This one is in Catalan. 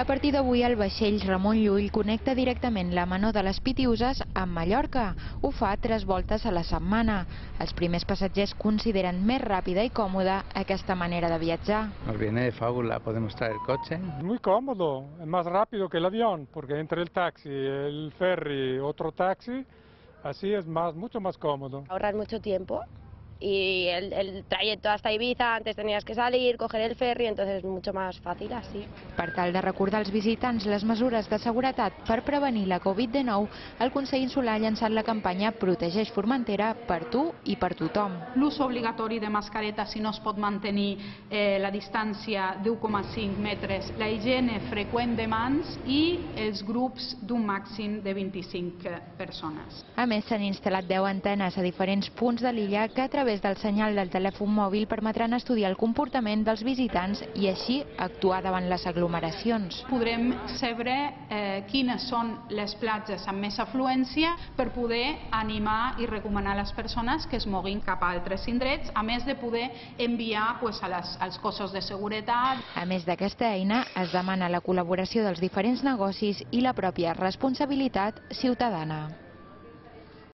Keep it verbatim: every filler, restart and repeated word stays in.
A partir d'avui, el vaixell Ramon Llull connecta directament la Manó de les Pitiüses amb Mallorca. Ho fa tres voltes a la setmana. Els primers passatgers consideren més ràpida i còmoda aquesta manera de viatjar. Nos viene de fábula, podemos traer coche. Muy cómodo, es más rápido que el avión, porque entre el taxi, el ferry, otro taxi, así es más, mucho más cómodo. Ahorrar mucho tiempo y el, el trayecto hasta Ibiza, antes tenías que salir, coger el ferry, entonces es mucho más fácil así. Per tal de recordar als visitants les mesures de seguretat per prevenir la Covid dinou, el Consell Insular ha llançat la campanya Protegeix Formentera per tu i per tothom. L'ús obligatori de mascareta si no es pot mantenir eh, la distància d'u coma cinc metres, la higiene freqüent de mans i els grups d'un màxim de vint-i-cinc persones. A més, s'han instal·lat deu antenes a diferents punts de l'illa que a través del senyal del telèfon mòbil permetran estudiar el comportament dels visitants i així actuar davant les aglomeracions. Podrem saber eh, quines són les platges amb més afluència per poder animar i recomanar a les persones que es moguin cap a altres indrets, a més de poder enviar pues, a les, als cossos de seguretat. A més d'aquesta eina, es demana la col·laboració dels diferents negocis i la pròpia responsabilitat ciutadana.